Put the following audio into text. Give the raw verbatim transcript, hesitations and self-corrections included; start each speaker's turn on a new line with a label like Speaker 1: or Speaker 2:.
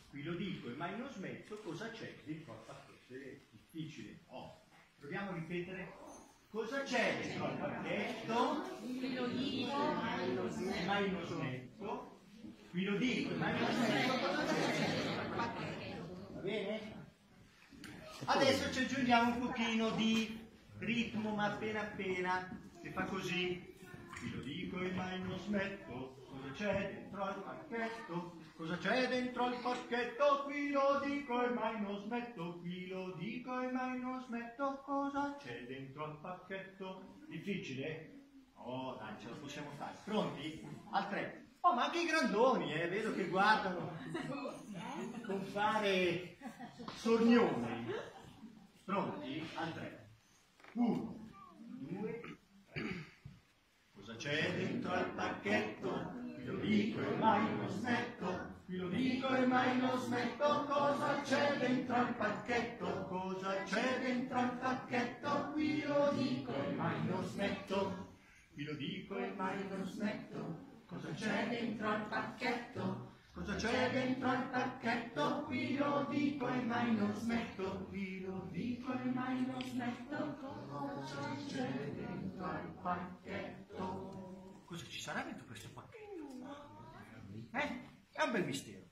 Speaker 1: qui lo dico e mai non smetto, cosa c'è dentro al pacchetto? È difficile. Oh, proviamo a ripetere. Cosa c'è dentro al pacchetto?
Speaker 2: Qui lo dico
Speaker 1: e mai non smetto. Qui lo dico e mai non smetto, cosa c'è dentro al pacchetto? Va bene? Adesso ci aggiungiamo un pochino di ritmo, ma appena appena, che fa così. Qui lo dico e mai non smetto. Cosa c'è dentro al pacchetto? Cosa c'è dentro al pacchetto? Qui lo dico e mai non smetto. Qui lo dico e mai non smetto. Cosa c'è dentro al pacchetto? Difficile? Oh, dai, ce la possiamo fare. Pronti? Al tre. Oh, ma anche i grandoni, eh, vedo che guardano con fare sornione. Pronti? Al tre. Uno, due, tre. Cosa c'è dentro al pacchetto? Qui lo dico e mai non smetto. Qui lo dico e mai non smetto. Cosa c'è dentro al pacchetto? Cosa c'è dentro al pacchetto? Qui lo dico e mai non smetto. Qui lo dico e mai non smetto. Cosa c'è dentro al pacchetto? Cosa c'è dentro al pacchetto? Qui lo dico e mai non smetto. Qui lo dico e mai non smetto. Cosa c'è dentro al pacchetto? Cosa ci sarà dentro questo pacchetto? Eh? È un bel mistero.